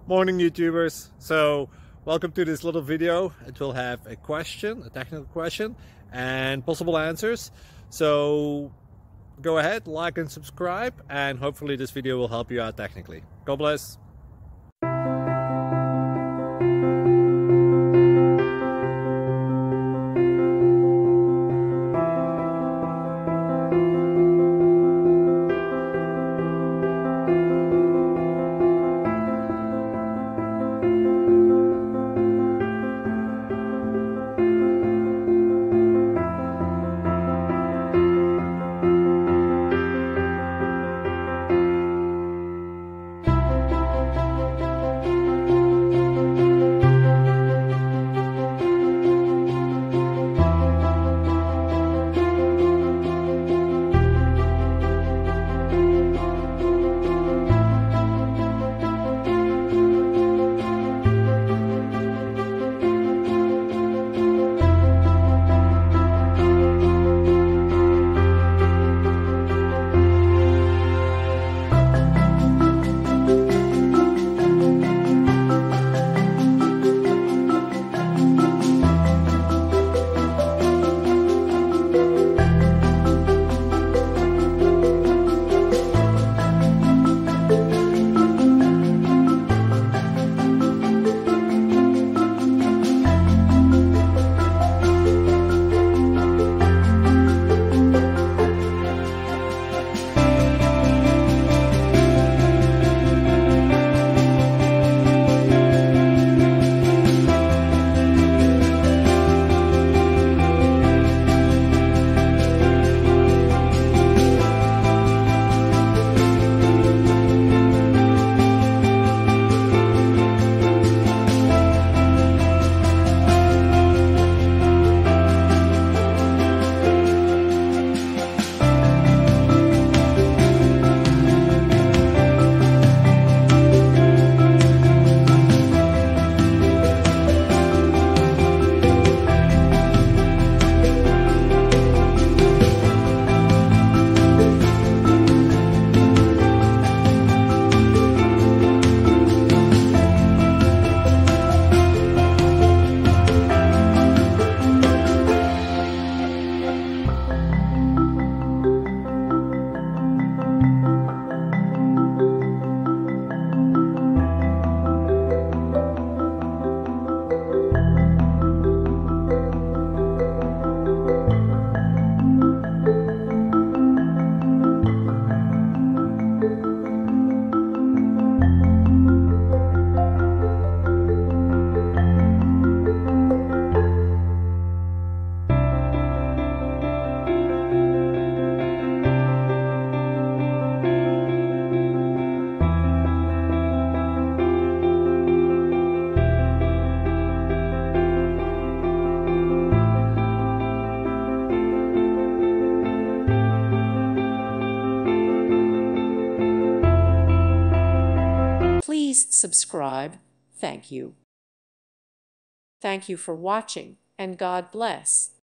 Morning YouTubers. So welcome to this little video. It will have a question, a technical question, and possible answers. So go ahead, like and subscribe, and hopefully this video will help you out technically. God bless. Please subscribe. Thank you. Thank you for watching, and God bless.